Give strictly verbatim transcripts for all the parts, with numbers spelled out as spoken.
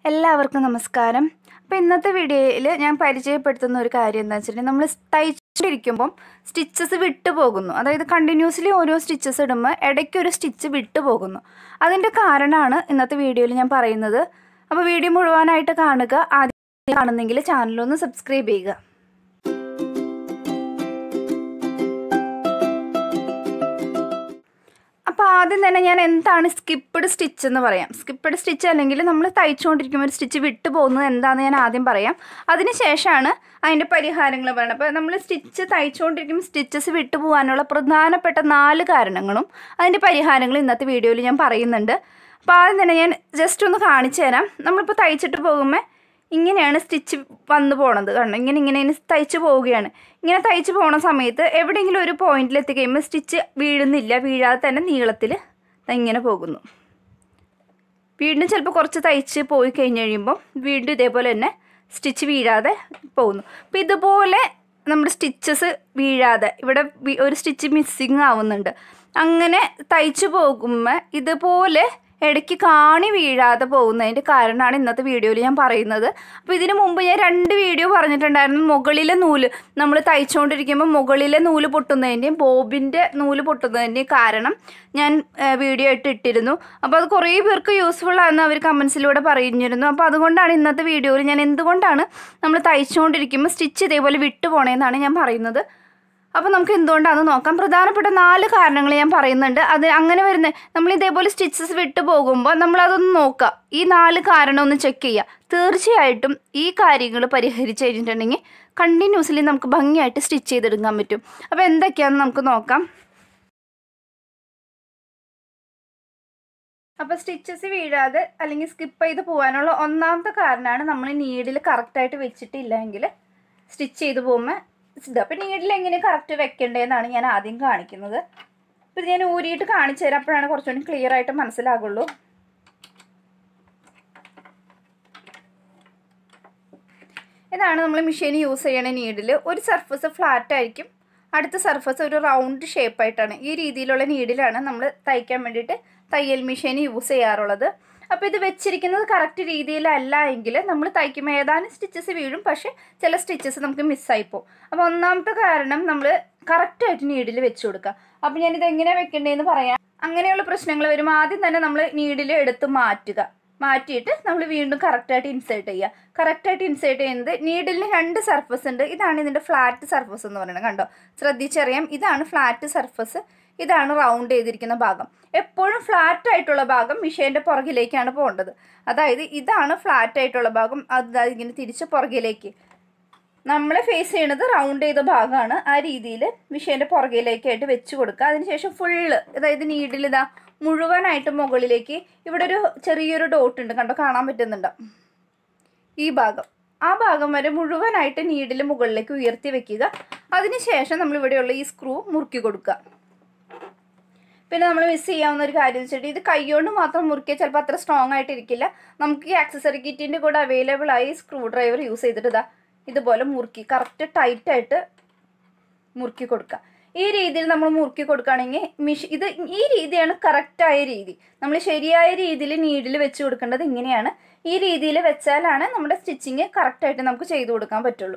എല്ലാവർക്കും നമസ്കാരം. അപ്പോൾ ഇന്നത്തെ വീഡിയോയിൽ ഞാൻ പരിചയപ്പെടുത്തുന്ന ഒരു കാര്യം എന്താ വെച്ചിട്ടുണ്ടെങ്കിൽ നമ്മൾ തയ്ച്ചിരിക്കുമ്പം സ്റ്റിച്ചസ് വിട്ടു പോകുന്നു. അതായത് കണ്ടിന്യൂസ്ലി ഓരോ സ്റ്റിച്ചസ് ഇടുമ്പോൾ ഇടയ്ക്കൊരു സ്റ്റിച്ച് വിട്ടു പോകുന്നു. അതിൻ്റെ കാരണമാണ് ഇന്നത്തെ വീഡിയോയിൽ ഞാൻ പറയുന്നത്. അപ്പോൾ വീഡിയോ മുഴുവനായിട്ട് കാണുക. ആദ്യം കാണുന്നെങ്കിൽ ചാനലൊന്ന് സബ്സ്ക്രൈബ് ചെയ്യുക. അപ്പോൾ ആദ്യം തന്നെ ഞാൻ എന്താണ് സ്കിപ്പഡ് സ്റ്റിച്ച് എന്ന് പറയാം. സ്കിപ്പഡ് സ്റ്റിച്ച് അല്ലെങ്കിൽ നമ്മൾ തയ്ച്ചുകൊണ്ടിരിക്കുമ്പോൾ ഒരു സ്റ്റിച്ച് വിട്ടു പോകുന്നത് എന്താണെന്ന് ഞാൻ ആദ്യം പറയാം. അതിന് ശേഷമാണ് അതിൻ്റെ പരിഹാരങ്ങൾ പറയുന്നത്. അപ്പോൾ നമ്മൾ സ്റ്റിച്ച് തയ്ച്ചുകൊണ്ടിരിക്കുമ്പോൾ സ്റ്റിച്ചസ് വിട്ടു പോകാനുള്ള പ്രധാനപ്പെട്ട നാല് കാരണങ്ങളും അതിൻ്റെ പരിഹാരങ്ങളും ഇന്നത്തെ വീഡിയോയിൽ ഞാൻ പറയുന്നുണ്ട്. അപ്പോൾ ആദ്യം തന്നെ ഞാൻ ജസ്റ്റ് ഒന്ന് കാണിച്ചു തരാം. നമ്മളിപ്പോൾ തയ്ച്ചിട്ട് പോകുമ്പോൾ ഇങ്ങനെയാണ് സ്റ്റിച്ച് വന്നു പോണത്. കാരണം ഇങ്ങനെ ഇങ്ങനെ തയ്ച്ച് പോവുകയാണ്. ഇങ്ങനെ തയ്ച്ച് പോണ സമയത്ത് എവിടെയെങ്കിലും ഒരു പോയിന്റിൽ എത്തിക്കഴിയുമ്പോൾ സ്റ്റിച്ച് വീഴുന്നില്ല. വീഴാതെ തന്നെ നീളത്തിൽ ഇങ്ങനെ പോകുന്നു. വീണ്ടും ചിലപ്പോൾ കുറച്ച് തയ്ച്ച് പോയി കഴിഞ്ഞ് കഴിയുമ്പോൾ വീണ്ടും ഇതേപോലെ തന്നെ സ്റ്റിച്ച് വീഴാതെ പോകുന്നു. അപ്പോൾ ഇതുപോലെ നമ്മുടെ സ്റ്റിച്ചസ് വീഴാതെ ഇവിടെ ഒരു സ്റ്റിച്ച് മിസ്സിങ് ആവുന്നുണ്ട്. അങ്ങനെ തയ്ച്ച് പോകുമ്പോൾ ഇതുപോലെ ഇടയ്ക്ക് കാണി വീഴാതെ പോകുന്നതിൻ്റെ കാരണമാണ് ഇന്നത്തെ വീഡിയോയിൽ ഞാൻ പറയുന്നത്. അപ്പോൾ ഇതിന് മുമ്പ് ഞാൻ രണ്ട് വീഡിയോ പറഞ്ഞിട്ടുണ്ടായിരുന്നു. മുകളിലെ നൂല് നമ്മൾ തയ്ച്ചുകൊണ്ടിരിക്കുമ്പോൾ മുകളിലെ നൂല് പൊട്ടുന്നതിൻ്റെയും ബോബിൻ്റെ നൂല് പൊട്ടുന്നതിൻ്റെയും കാരണം ഞാൻ വീഡിയോ ആയിട്ട് ഇട്ടിരുന്നു. അപ്പോൾ അത് കുറേ പേർക്ക് യൂസ്ഫുൾ ആണെന്ന് അവർ കമൻസിലൂടെ പറഞ്ഞിരുന്നു. അപ്പോൾ അതുകൊണ്ടാണ് ഇന്നത്തെ വീഡിയോയിൽ ഞാൻ എന്തുകൊണ്ടാണ് നമ്മൾ തയ്ച്ചുകൊണ്ടിരിക്കുമ്പോൾ സ്റ്റിച്ച് ഇതേപോലെ വിട്ടു പോണേന്നാണ് ഞാൻ പറയുന്നത്. അപ്പോൾ നമുക്ക് എന്തുകൊണ്ടാണെന്ന് നോക്കാം. പ്രധാനപ്പെട്ട നാല് കാരണങ്ങൾ ഞാൻ പറയുന്നുണ്ട്. അത് അങ്ങനെ വരുന്നത് നമ്മൾ ഇതേപോലെ സ്റ്റിച്ചസ് വിട്ടു പോകുമ്പോൾ നമ്മളതൊന്ന് നോക്കുക. ഈ നാല് കാരണം ഒന്ന് ചെക്ക് ചെയ്യുക. തീർച്ചയായിട്ടും ഈ കാര്യങ്ങൾ പരിഹരിച്ച് കഴിഞ്ഞിട്ടുണ്ടെങ്കിൽ കണ്ടിന്യൂസ്ലി നമുക്ക് ഭംഗിയായിട്ട് സ്റ്റിച്ച് ചെയ്തെടുക്കാൻ പറ്റും. അപ്പോൾ എന്തൊക്കെയാണെന്ന് നമുക്ക് നോക്കാം. അപ്പോൾ സ്റ്റിച്ചസ് വീഴാതെ അല്ലെങ്കിൽ സ്കിപ്പ് ചെയ്ത് പോകാനുള്ള ഒന്നാമത്തെ കാരണമാണ് നമ്മൾ നീഡിൽ കറക്റ്റായിട്ട് വെച്ചിട്ടില്ലെങ്കിൽ സ്റ്റിച്ച് ചെയ്ത് പോകുമ്പോൾ ഇത്. അപ്പോൾ നീഡിൽ എങ്ങനെ കറക്റ്റ് വെക്കേണ്ടതെന്നാണ് ഞാൻ ആദ്യം കാണിക്കുന്നത്. അപ്പോൾ ഞാൻ ഊരിയിട്ട് കാണിച്ചു തരാം. അപ്പോഴാണ് കുറച്ചുകൂടി ക്ലിയർ ആയിട്ട് മനസ്സിലാകുള്ളൂ. ഇതാണ് നമ്മൾ മെഷീൻ യൂസ് ചെയ്യണ നീഡിൽ. ഒരു സർഫസ് ഫ്ലാറ്റ് ആയിരിക്കും, അടുത്ത സർഫസ് ഒരു റൗണ്ട് ഷേപ്പായിട്ടാണ്. ഈ രീതിയിലുള്ള നീഡിലാണ് നമ്മൾ തയ്ക്കാൻ വേണ്ടിയിട്ട് തയ്യൽ മെഷീൻ യൂസ് ചെയ്യാറുള്ളത്. അപ്പോൾ ഇത് വെച്ചിരിക്കുന്നത് കറക്റ്റ് രീതിയിലല്ല എങ്കിൽ നമ്മൾ തയ്ക്കുമ്പോൾ ഏതാനും സ്റ്റിച്ചസ് വീഴും, പക്ഷേ ചില സ്റ്റിച്ചസ് നമുക്ക് മിസ്സായിപ്പോവും. അപ്പോൾ ഒന്നാമത്തെ കാരണം നമ്മൾ കറക്റ്റായിട്ട് നീഡിൽ വെച്ച് കൊടുക്കുക. അപ്പോൾ ഞാനിത് എങ്ങനെ വെക്കേണ്ടതെന്ന് പറയാം. അങ്ങനെയുള്ള പ്രശ്നങ്ങൾ വരുമ്പോൾ ആദ്യം തന്നെ നമ്മൾ നീഡിൽ എടുത്ത് മാറ്റുക. മാറ്റിയിട്ട് നമ്മൾ വീണ്ടും കറക്റ്റായിട്ട് ഇൻസേർട്ട് ചെയ്യുക. കറക്റ്റായിട്ട് ഇൻസേർട്ട് ചെയ്യുന്നത് നീഡിലിന് രണ്ട് സർഫസ് ഉണ്ട്. ഇതാണ് ഇതിൻ്റെ ഫ്ലാറ്റ് സർഫസ് എന്ന് പറയുന്നത്. കണ്ടോ, ശ്രദ്ധിച്ചറിയാം. ഇതാണ് ഫ്ലാറ്റ് സർഫസ്, ഇതാണ് റൗണ്ട് ചെയ്തിരിക്കുന്ന ഭാഗം. എപ്പോഴും ഫ്ലാറ്റ് ആയിട്ടുള്ള ഭാഗം മിഷീൻ്റെ പുറകിലേക്കാണ് പോകേണ്ടത്. അതായത് ഇതാണ് ഫ്ലാറ്റ് ആയിട്ടുള്ള ഭാഗം, അത് ഇങ്ങനെ തിരിച്ച് പുറകിലേക്ക്. നമ്മൾ ഫേസ് ചെയ്യണത് റൗണ്ട് ചെയ്ത ഭാഗമാണ്. ആ രീതിയിൽ മിഷീൻ്റെ പുറകിലേക്കായിട്ട് വെച്ച് കൊടുക്കുക. അതിനുശേഷം ഫുള്ള്, അതായത് നീഡിൽ ഇതാ മുഴുവനായിട്ട് മുകളിലേക്ക് ഇവിടെ ഒരു ചെറിയൊരു ഡോട്ട് ഉണ്ട്, കണ്ടോ, കാണാൻ പറ്റുന്നുണ്ടോ ഈ ഭാഗം. ആ ഭാഗം വരെ മുഴുവനായിട്ട് നീഡിൽ മുകളിലേക്ക് ഉയർത്തി വെക്കുക. അതിനുശേഷം നമ്മളിവിടെയുള്ള ഈ സ്ക്രൂ മുറുക്കി കൊടുക്കുക. പിന്നെ നമ്മൾ മിസ് ചെയ്യാവുന്ന ഒരു കാര്യം വെച്ചിട്ട് ഇത് കൈകൊണ്ട് മാത്രം മുറുക്കിയാൽ ചിലപ്പോൾ അത്ര സ്ട്രോങ് ആയിട്ടിരിക്കില്ല. നമുക്ക് ഈ ആക്സസറി കിറ്റിൻ്റെ കൂടെ അവൈലബിൾ ആയി സ്ക്രൂ ഡ്രൈവർ യൂസ് ചെയ്തിട്ട് ഇതാ ഇതുപോലെ മുറുക്കി കറക്റ്റ് ടൈറ്റായിട്ട് മുറുക്കി കൊടുക്കുക. ഈ രീതിയിൽ നമ്മൾ മുറുക്കി കൊടുക്കുകയാണെങ്കിൽ മിഷി ഇത് ഈ രീതിയാണ് കറക്റ്റായ രീതി. നമ്മൾ ശരിയായ രീതിയിൽ നീഡിൽ വെച്ച് കൊടുക്കേണ്ടത് ഇങ്ങനെയാണ്. ഈ രീതിയിൽ വെച്ചാലാണ് നമ്മുടെ സ്റ്റിച്ചിങ് കറക്റ്റായിട്ട് നമുക്ക് ചെയ്തു കൊടുക്കാൻ പറ്റുള്ളൂ.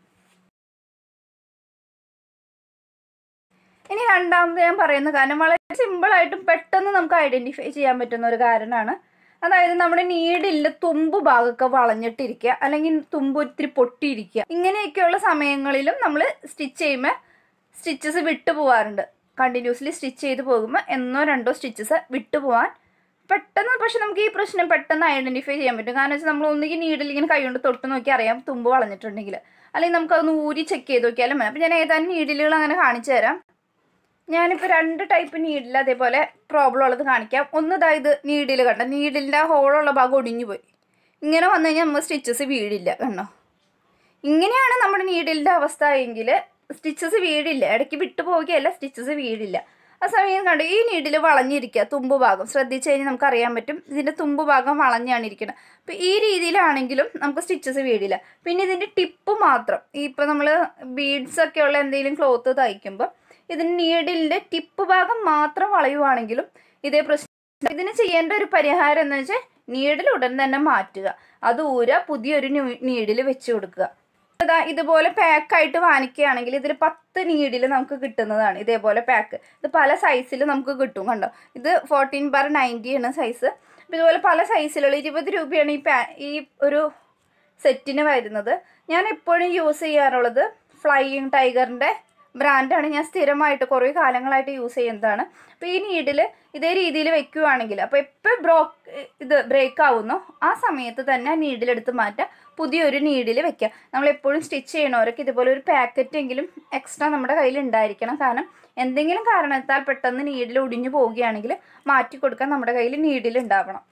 ഇനി രണ്ടാമത് ഞാൻ പറയുന്ന കാരണം വളരെ സിമ്പിളായിട്ടും പെട്ടെന്ന് നമുക്ക് ഐഡൻറ്റിഫൈ ചെയ്യാൻ പറ്റുന്ന ഒരു കാരണമാണ്. അതായത് നമ്മുടെ നീഡിൽ തുമ്പ് ഭാഗമൊക്കെ വളഞ്ഞിട്ടിരിക്കുക, അല്ലെങ്കിൽ തുമ്പ് ഒത്തിരി പൊട്ടിയിരിക്കുക. ഇങ്ങനെയൊക്കെയുള്ള സമയങ്ങളിലും നമ്മൾ സ്റ്റിച്ച് ചെയ്യുമ്പോൾ സ്റ്റിച്ചസ് വിട്ടു പോകാറുണ്ട്. കണ്ടിന്യൂസ്ലി സ്റ്റിച്ച് ചെയ്ത് പോകുമ്പോൾ എന്നോ രണ്ടോ സ്റ്റിച്ചസ് വിട്ടു പോകാൻ പെട്ടെന്ന്, പക്ഷെ നമുക്ക് ഈ പ്രശ്നം പെട്ടെന്ന് ഐഡൻറ്റിഫൈ ചെയ്യാൻ പറ്റും. കാരണം വെച്ചാൽ നമ്മൾ ഒന്നുകിൽ നീഡിൽ ഇങ്ങനെ കൈകൊണ്ട് തൊട്ട് നോക്കി അറിയാം തുമ്പ് വളഞ്ഞിട്ടുണ്ടെങ്കിൽ, അല്ലെങ്കിൽ നമുക്കതൊന്ന് ഊരി ചെക്ക് ചെയ്ത് നോക്കിയാലും മതി. അപ്പോൾ ഞാൻ ഏതാനും നീഡിലുകൾ അങ്ങനെ കാണിച്ചു തരാം. ഞാനിപ്പോൾ രണ്ട് ടൈപ്പ് നീഡിൽ അതേപോലെ പ്രോബ്ലം ഉള്ളത് കാണിക്കാം. ഒന്ന് ഇതായത് നീഡിൽ കണ്ട നീഡിലിൻ്റെ ഹോളുള്ള ഭാഗം ഒടിഞ്ഞു പോയി. ഇങ്ങനെ വന്നു കഴിഞ്ഞാൽ നമ്മൾ സ്റ്റിച്ചസ് വീഴില്ല. കണ്ടോ, ഇങ്ങനെയാണ് നമ്മുടെ നീഡിലിൻ്റെ അവസ്ഥ എങ്കിൽ സ്റ്റിച്ചസ് വീഴില്ല. ഇടയ്ക്ക് വിട്ടു പോവുകയല്ല, സ്റ്റിച്ചസ് വീഴില്ല. ആ സമയം കണ്ടോ ഈ നീഡിൽ വളഞ്ഞിരിക്കുക. തുമ്പ് ഭാഗം ശ്രദ്ധിച്ച് കഴിഞ്ഞാൽ നമുക്ക് അറിയാൻ പറ്റും ഇതിൻ്റെ തുമ്പ് ഭാഗം വളഞ്ഞാണ് ഇരിക്കുന്നത്. അപ്പോൾ ഈ രീതിയിലാണെങ്കിലും നമുക്ക് സ്റ്റിച്ചസ് വീഴില്ല. പിന്നെ ഇതിൻ്റെ ടിപ്പ് മാത്രം, ഇപ്പോൾ നമ്മൾ ബീഡ്സൊക്കെ ഉള്ള എന്തെങ്കിലും ക്ലോത്ത് തയ്ക്കുമ്പോൾ ഇതിന് നീഡിലിൻ്റെ ടിപ്പ് ഭാഗം മാത്രം വളയുവാണെങ്കിലും ഇതേ പ്രശ്നം. ഇതിന് ചെയ്യേണ്ട ഒരു പരിഹാരം എന്ന് വെച്ചാൽ നീഡിൽ ഉടൻ തന്നെ മാറ്റുക. അത് ഊര പുതിയൊരു നീഡിൽ വെച്ച് കൊടുക്കുക. അതാ ഇതുപോലെ പാക്കായിട്ട് വാങ്ങിക്കുകയാണെങ്കിൽ ഇതിൽ പത്ത് നീഡിൽ നമുക്ക് കിട്ടുന്നതാണ്. ഇതേപോലെ പാക്ക് ഇത് പല സൈസിൽ നമുക്ക് കിട്ടും. കണ്ടോ, ഇത് ഫോർട്ടീൻ ബാർ നയൻറ്റി ആണ് സൈസ്. അപ്പോൾ ഇതുപോലെ പല സൈസിലുള്ള ഇരുപത് രൂപയാണ് ഈ പാ ഈ ഒരു സെറ്റിന് വരുന്നത്. ഞാൻ എപ്പോഴും യൂസ് ചെയ്യാറുള്ളത് ഫ്ലൈയിങ് ടൈഗറിൻ്റെ ബ്രാൻഡാണ്. ഞാൻ സ്ഥിരമായിട്ട് കുറേ കാലങ്ങളായിട്ട് യൂസ് ചെയ്യുന്നതാണ്. അപ്പോൾ ഈ നീഡിൽ ഇതേ രീതിയിൽ വെക്കുകയാണെങ്കിൽ അപ്പോൾ എപ്പോൾ ബ്രോ ഇത് ബ്രേക്ക് ആവുന്നോ ആ സമയത്ത് തന്നെ നീഡിലെടുത്ത് മാറ്റാം, പുതിയൊരു നീഡിൽ വെക്കുക. നമ്മളെപ്പോഴും സ്റ്റിച്ച് ചെയ്യണവരൊക്കെ ഇതുപോലെ ഒരു പാക്കറ്റെങ്കിലും എക്സ്ട്രാ നമ്മുടെ കയ്യിൽ ഉണ്ടായിരിക്കണം. കാരണം എന്തെങ്കിലും കാരണത്താൽ പെട്ടെന്ന് നീഡിൽ ഒടിഞ്ഞു പോവുകയാണെങ്കിൽ മാറ്റി കൊടുക്കാൻ നമ്മുടെ കയ്യിൽ നീഡിൽ ഉണ്ടാവണം.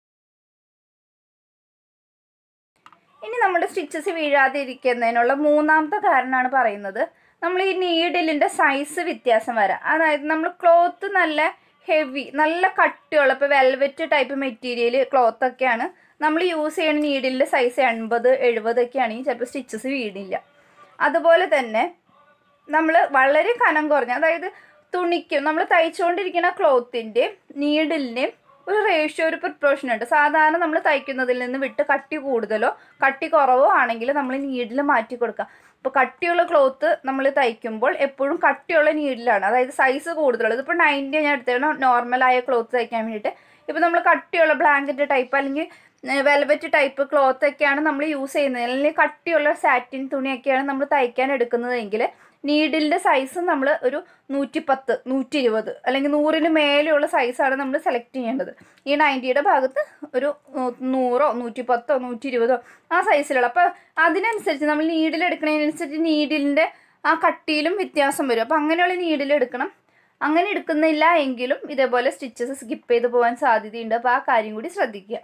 ഇനി നമ്മുടെ സ്റ്റിച്ചസ് വീഴാതെ ഇരിക്കുന്നതിനുള്ള മൂന്നാമത്തെ കാരണമാണ് പറയുന്നത്, നമ്മൾ ഈ നീഡിലിൻ്റെ സൈസ് വ്യത്യാസം വരാം. അതായത് നമ്മൾ ക്ലോത്ത് നല്ല ഹെവി നല്ല കട്ടിയുള്ള ഇപ്പോൾ വെൽവെറ്റ് ടൈപ്പ് മെറ്റീരിയൽ ക്ലോത്തൊക്കെയാണ് നമ്മൾ യൂസ് ചെയ്യുന്ന നീഡിലിൻ്റെ സൈസ് എൺപത് എഴുപതൊക്കെ ആണെങ്കിൽ ചിലപ്പോൾ സ്റ്റിച്ചസ് വീടില്ല. അതുപോലെ തന്നെ നമ്മൾ വളരെ കനം കുറഞ്ഞ അതായത് തുണിക്കും നമ്മൾ തയ്ച്ചുകൊണ്ടിരിക്കുന്ന ക്ലോത്തിൻ്റെയും നീഡിലിൻ്റെയും ഒരു റേഷ്യോ ഒരു പ്രൊപ്പോർഷൻ ഉണ്ട്. സാധാരണ നമ്മൾ തയ്ക്കുന്നതിൽ നിന്ന് വിട്ട് കട്ടി കൂടുതലോ കട്ടി കുറവോ ആണെങ്കിൽ നമ്മൾ നീഡിൽ മാറ്റി കൊടുക്കുക. ഇപ്പോൾ കട്ടിയുള്ള ക്ലോത്ത് നമ്മൾ തയ്ക്കുമ്പോൾ എപ്പോഴും കട്ടിയുള്ള നീഡിലാണ്, അതായത് സൈസ് കൂടുതലുള്ളത്. ഇപ്പോൾ നയൻറ്റി ഞാൻ എടുത്തതാണ് നോർമലായ ക്ലോത്ത് തയ്ക്കാൻ വേണ്ടിയിട്ട്. ഇപ്പോൾ നമ്മൾ കട്ടിയുള്ള ബ്ലാങ്കറ്റ് ടൈപ്പ് അല്ലെങ്കിൽ വെൽവെറ്റ് ടൈപ്പ് ക്ലോത്തൊക്കെയാണ് നമ്മൾ യൂസ് ചെയ്യുന്നത്, അല്ലെങ്കിൽ കട്ടിയുള്ള സാറ്റിൻ തുണിയൊക്കെയാണ് നമ്മൾ തയ്ക്കാൻ എടുക്കുന്നതെങ്കിൽ നീഡിലിൻ്റെ സൈസ് നമ്മൾ ഒരു നൂറ്റി പത്ത് നൂറ്റി ഇരുപത് അല്ലെങ്കിൽ നൂറിന് മേലെയുള്ള സൈസാണ് നമ്മൾ സെലക്ട് ചെയ്യേണ്ടത്. ഈ നയൻറ്റിയുടെ ഭാഗത്ത് ഒരു നൂറോ നൂറ്റി പത്തോ നൂറ്റി ഇരുപതോ ആ സൈസിലുള്ള. അപ്പോൾ അതിനനുസരിച്ച് നമ്മൾ നീഡിൽ എടുക്കുന്നതിനനുസരിച്ച് നീഡിലിൻ്റെ ആ കട്ടിയിലും വ്യത്യാസം വരും. അപ്പോൾ അങ്ങനെയുള്ള നീഡിൽ എടുക്കണം. അങ്ങനെ എടുക്കുന്നില്ല എങ്കിലും ഇതേപോലെ സ്റ്റിച്ചസ് സ്കിപ്പ് ചെയ്ത് പോകാൻ സാധ്യതയുണ്ട്. അപ്പോൾ ആ കാര്യം കൂടി ശ്രദ്ധിക്കുക.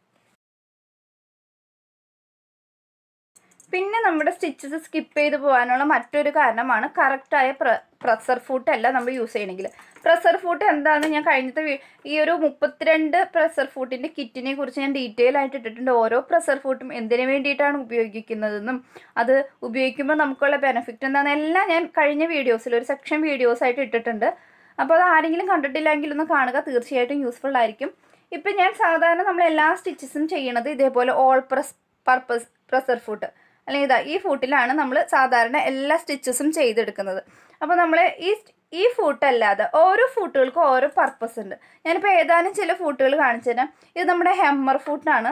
പിന്നെ നമ്മുടെ സ്റ്റിച്ചസ് സ്കിപ്പ് ചെയ്ത് പോകാനുള്ള മറ്റൊരു കാരണമാണ് കറക്റ്റായ പ്ര പ്രസർ ഫൂട്ട് അല്ല നമ്മൾ യൂസ് ചെയ്യണമെങ്കിൽ. പ്രസർ ഫൂട്ട് എന്താണെന്ന് ഞാൻ കഴിഞ്ഞത്തെ ഈ ഒരു മുപ്പത്തിരണ്ട് പ്രസർ ഫൂട്ടിൻ്റെ കിറ്റിനെ കുറിച്ച് ഞാൻ ഡീറ്റെയിൽ ആയിട്ട് ഇട്ടിട്ടുണ്ട്. ഓരോ പ്രസർ ഫൂട്ടും എന്തിനു വേണ്ടിയിട്ടാണ് ഉപയോഗിക്കുന്നതെന്നും അത് ഉപയോഗിക്കുമ്പോൾ നമുക്കുള്ള ബെനിഫിറ്റ് എന്താണെന്നെല്ലാം ഞാൻ കഴിഞ്ഞ വീഡിയോസിൽ ഒരു സെക്ഷൻ വീഡിയോസായിട്ട് ഇട്ടിട്ടുണ്ട്. അപ്പോൾ അത് ആരെങ്കിലും കണ്ടിട്ടില്ലെങ്കിൽ ഒന്ന് കാണുക, തീർച്ചയായിട്ടും യൂസ്ഫുൾ ആയിരിക്കും. ഇപ്പം ഞാൻ സാധാരണ നമ്മൾ എല്ലാ സ്റ്റിച്ചസും ചെയ്യണത് ഇതേപോലെ all press purpose presser foot അല്ലെങ്കിൽ ഇതാ ഈ ഫൂട്ടിലാണ് നമ്മൾ സാധാരണ എല്ലാ സ്റ്റിച്ചസും ചെയ്തെടുക്കുന്നത്. അപ്പോൾ നമ്മൾ ഈ ഈ ഫൂട്ടല്ലാതെ ഓരോ ഫൂട്ടുകൾക്കും ഓരോ പർപ്പസ് ഉണ്ട്. ഞാനിപ്പോൾ ഏതാനും ചില ഫൂട്ടുകൾ കാണിച്ചു തരാം. ഇത് നമ്മുടെ ഹെമ്മർ ഫൂട്ടാണ്,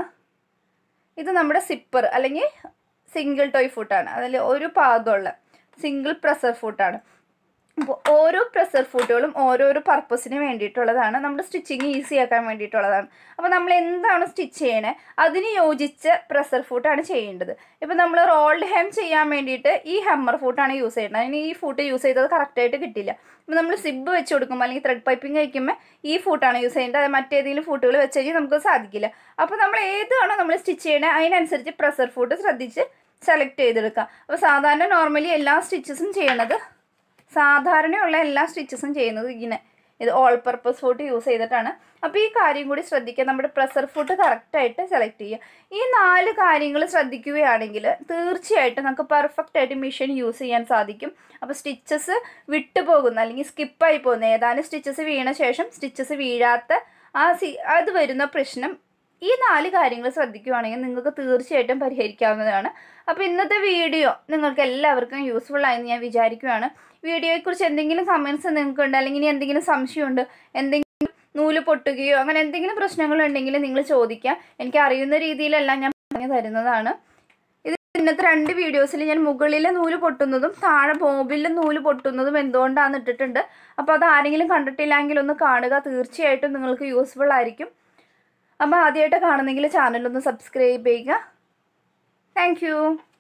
ഇത് നമ്മുടെ സിപ്പർ അല്ലെങ്കിൽ സിംഗിൾ ടോയ് ഫൂട്ടാണ്, അതിൽ ഒരു പാദമുള്ള സിംഗിൾ പ്രസർ ഫൂട്ടാണ്. അപ്പോൾ ഓരോ പ്രസർ ഫൂട്ടുകളും ഓരോരോ പർപ്പസിന് വേണ്ടിയിട്ടുള്ളതാണ്, നമ്മുടെ സ്റ്റിച്ചിങ് ഈസി ആക്കാൻ വേണ്ടിയിട്ടുള്ളതാണ്. അപ്പോൾ നമ്മൾ എന്താണ് സ്റ്റിച്ച് ചെയ്യണേ അതിന് യോജിച്ച പ്രസർ ഫൂട്ടാണ് ചെയ്യേണ്ടത്. ഇപ്പോൾ നമ്മൾ റോൾഡ് ഹെം ചെയ്യാൻ വേണ്ടിയിട്ട് ഈ ഹെമ്മർ ഫൂട്ടാണ് യൂസ് ചെയ്യുന്നത്. അതിന് ഈ ഫൂട്ട് യൂസ് ചെയ്തത് കറക്റ്റായിട്ട് കിട്ടില്ല. ഇപ്പോൾ നമ്മൾ സിബ് വെച്ച് കൊടുക്കുമ്പോൾ അല്ലെങ്കിൽ ത്രെഡ് പൈപ്പിംഗ് കഴിക്കുമ്പോൾ ഈ ഫൂട്ടാണ് യൂസ് ചെയ്യേണ്ടത്. അത് മറ്റേതെങ്കിലും ഫൂട്ടുകൾ വെച്ച് കഴിഞ്ഞാൽ നമുക്ക് സാധിക്കില്ല. അപ്പോൾ നമ്മൾ ഏതാണോ നമ്മൾ സ്റ്റിച്ച് ചെയ്യണത് അതിനനുസരിച്ച് പ്രസർ ഫൂട്ട് ശ്രദ്ധിച്ച് സെലക്ട് ചെയ്തെടുക്കുക. അപ്പോൾ സാധാരണ നോർമലി എല്ലാ സ്റ്റിച്ചസും ചെയ്യണത് സാധാരണയുള്ള എല്ലാ സ്റ്റിച്ചസും ചെയ്യുന്നത് ഇങ്ങനെ ഇത് ഓൾ പർപ്പസ് ഫൂട്ട് യൂസ് ചെയ്തിട്ടാണ്. അപ്പോൾ ഈ കാര്യം കൂടി ശ്രദ്ധിക്കുക, നമ്മുടെ പ്രസർ ഫൂട്ട് കറക്റ്റായിട്ട് സെലക്ട് ചെയ്യുക. ഈ നാല് കാര്യങ്ങൾ ശ്രദ്ധിക്കുകയാണെങ്കിൽ തീർച്ചയായിട്ടും നമുക്ക് പെർഫെക്റ്റ് ആയിട്ട് മെഷീൻ യൂസ് ചെയ്യാൻ സാധിക്കും. അപ്പോൾ സ്റ്റിച്ചസ് വിട്ടുപോകുന്ന അല്ലെങ്കിൽ സ്കിപ്പായി പോകുന്ന ഏതാനും സ്റ്റിച്ചസ് വീണ ശേഷം സ്റ്റിച്ചസ് വീഴാത്ത ആ സി അത് വരുന്ന പ്രശ്നം ഈ നാല് കാര്യങ്ങൾ ശ്രദ്ധിക്കുകയാണെങ്കിൽ നിങ്ങൾക്ക് തീർച്ചയായിട്ടും പരിഹരിക്കാവുന്നതാണ്. അപ്പോൾ ഇന്നത്തെ വീഡിയോ നിങ്ങൾക്ക് എല്ലാവർക്കും യൂസ്ഫുൾ ആയെന്ന് ഞാൻ വിചാരിക്കുകയാണ്. വീഡിയോയെക്കുറിച്ച് എന്തെങ്കിലും കമൻറ്റ്സ് നിങ്ങൾക്കുണ്ട് അല്ലെങ്കിൽ എന്തെങ്കിലും സംശയമുണ്ട്, എന്തെങ്കിലും നൂല് പൊട്ടുകയോ അങ്ങനെ എന്തെങ്കിലും പ്രശ്നങ്ങളുണ്ടെങ്കിൽ നിങ്ങൾ ചോദിക്കാം. എനിക്ക് അറിയുന്ന രീതിയിലെല്ലാം ഞാൻ പറഞ്ഞു തരുന്നതാണ്. ഇത് ഇന്നത്തെ രണ്ട് വീഡിയോസിൽ ഞാൻ മുകളിലെ നൂല് പൊട്ടുന്നതും താഴെ ബോബിലെ നൂല് പൊട്ടുന്നതും എന്തുകൊണ്ടാണെന്ന് ഇട്ടിട്ടുണ്ട്. അപ്പോൾ അത് ആരെങ്കിലും കണ്ടിട്ടില്ലെങ്കിൽ ഒന്ന് കാണുക, തീർച്ചയായിട്ടും നിങ്ങൾക്ക് യൂസ്ഫുൾ ആയിരിക്കും. അപ്പോൾ ആദ്യമായിട്ട് കാണുന്നെങ്കിൽ ചാനലൊന്ന് സബ്സ്ക്രൈബ് ചെയ്യുക. Thank U.